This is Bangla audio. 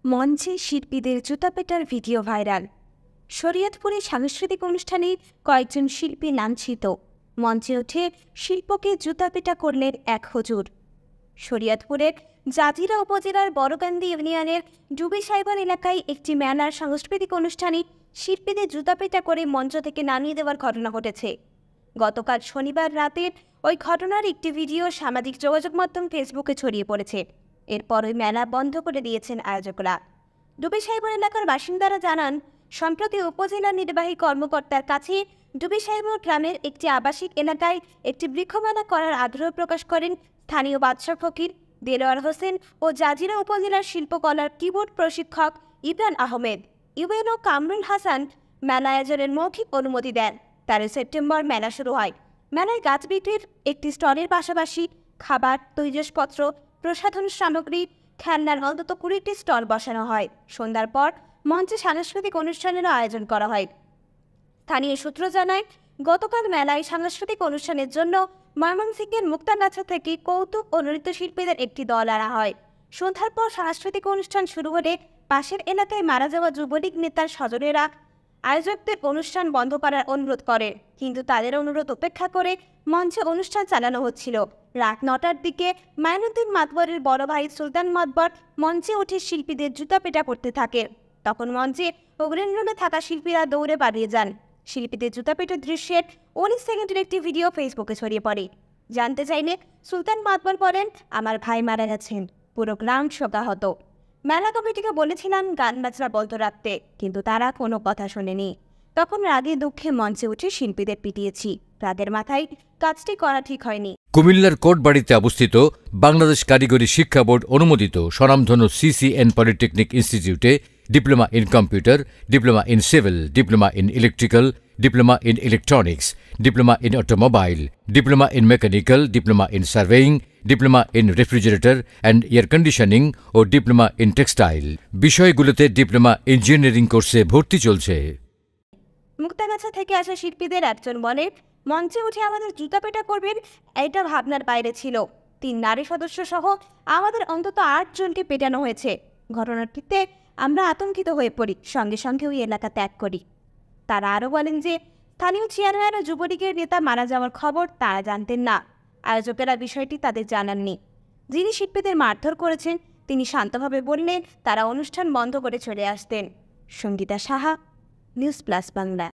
মঞ্চে শিল্পীদের জুতাপেটার ভিডিও ভাইরাল। শরীয়তপুরে সাংস্কৃতিক অনুষ্ঠানে কয়েকজন শিল্পী লাঞ্ছিত। মঞ্চে উঠে শিল্পকে জুতাপেটা করলেন এক হুজুর। শরীয়তপুরের জাজিরা উপজেলার বড়কান্দি ইউনিয়নের ডুবি সাইবার এলাকায় একটি মেলার সাংস্কৃতিক অনুষ্ঠানে শিল্পীদের জুতাপেটা করে মঞ্চ থেকে নামিয়ে দেওয়ার ঘটনা ঘটেছে। গতকাল শনিবার রাতের ওই ঘটনার একটি ভিডিও সামাজিক যোগাযোগ মাধ্যম ফেসবুকে ছড়িয়ে পড়েছে। এরপর ওই মেলা বন্ধ করে দিয়েছেন আয়োজকরা। ডুবি সাইবার এলাকার বাসিন্দারা জানান, সম্প্রতি উপজেলা নির্বাহী কর্মকর্তার কাছে ডুবি সাইবার গ্রামের একটি আবাসিক এলাকায় একটি বৃক্ষমেলা করার আগ্রহ প্রকাশ করেন স্থানীয় বাদশা ফকির, দেলোয়ার হোসেন ও জাজিরা উপজেলার শিল্পকলার কিবোর্ড প্রশিক্ষক ইমরান আহমেদ, ইউএনও কামরুল হাসান মেলা আয়োজনের মৌখিক অনুমতি দেন। 13 সেপ্টেম্বর মেলা শুরু হয়। মেলায় গাছ বিক্রির একটি স্টলের পাশাপাশি খাবার, তৈজসপত্র, প্রসাধন সামগ্রী, খেলনার অন্তত 20টি স্টল বসানো হয়। সন্ধ্যার পর মঞ্চে সাংস্কৃতিক অনুষ্ঠানেরও আয়োজন করা হয়। স্থানীয় সূত্র জানায়, গতকাল মেলায় সাংস্কৃতিক অনুষ্ঠানের জন্য ময়মনসিংহের মুক্তাগাছা থেকে কৌতুক ও নৃত্যশিল্পীদের একটি দল আনা হয়। সন্ধ্যার পর সাংস্কৃতিক অনুষ্ঠান শুরু হলে পাশের এলাকায় মারা যাওয়া যুবলীগ নেতার স্বজনেরা আয়োজকদের অনুষ্ঠান বন্ধ করার অনুরোধ করে, কিন্তু তাদের অনুরোধ উপেক্ষা করে মঞ্চে অনুষ্ঠান চালানো হচ্ছিল। রাত 9টার দিকে মাইনুদ্দিন মাতবরের বড় ভাই সুলতান মাতবর মঞ্চে উঠে শিল্পীদের জুতাপেটা করতে থাকে। তখন মঞ্চে অগ্রণী থাকা শিল্পীরা দৌড়ে পালিয়ে যান। শিল্পীদের জুতাপেটার দৃশ্যের 19 সেকেন্ডের একটি ভিডিও ফেসবুকে ছড়িয়ে পড়ে। জানতে চাইলে সুলতান মাতবর বলেন, আমার ভাই মারা গেছেন, পুরো গ্রাম শোকাহত। মেলা কমিটিকে বলেছিলাম গান বাজনা বন্ধ রাখতে, কিন্তু তারা কোনো কথা শোনেনি। তখন রাগে দুঃখে মঞ্চে উঠে শিল্পীদের পিটিয়েছি। তাদের মাথায় কাজটি করা ঠিক হয়নি। কুমিল্লার কোটবাড়িতে অবস্থিত বাংলাদেশ কারিগরি শিক্ষা বোর্ড অনুমোদিত স্বনামধন্য সিসিএন পলিটেকনিক ইনস্টিটিউটে diploma in computer, diploma in civil, diploma in electrical, diploma in electronics, diploma in automobile, diploma in mechanical, diploma in surveying, diploma in refrigerator and air conditioning ও ডিপ্লোমা ইন টেক্সটাইল বিষয়গুলোতে ডিপ্লোমা ইঞ্জিনিয়ারিং কোর্সে ভর্তি চলছে। মুক্তাগাছা থেকে আসা শিল্পীদের একজন বলেন, মঞ্চে উঠে আমাদের জুতাপেটা করবেন, এটা ভাবনার বাইরে ছিল। 3 নারী সদস্য সহ আমাদের অন্তত 8 জনকে পেটানো হয়েছে। ঘটনাটিতে আমরা আতঙ্কিত হয়ে পড়ি, সঙ্গে সঙ্গে ওই এলাকা ত্যাগ করি। তারা আরও বলেন যে স্থানীয় চেয়ারম্যান ও যুবলীগের নেতা মারা যাওয়ার খবর তারা জানতেন না। আয়োজকেরা বিষয়টি তাদের জানাননি। যিনি শিল্পীদের মারধর করেছেন তিনি শান্তভাবে বললেন তারা অনুষ্ঠান বন্ধ করে চলে আসতেন। Sangita Saha, news plus Bangla.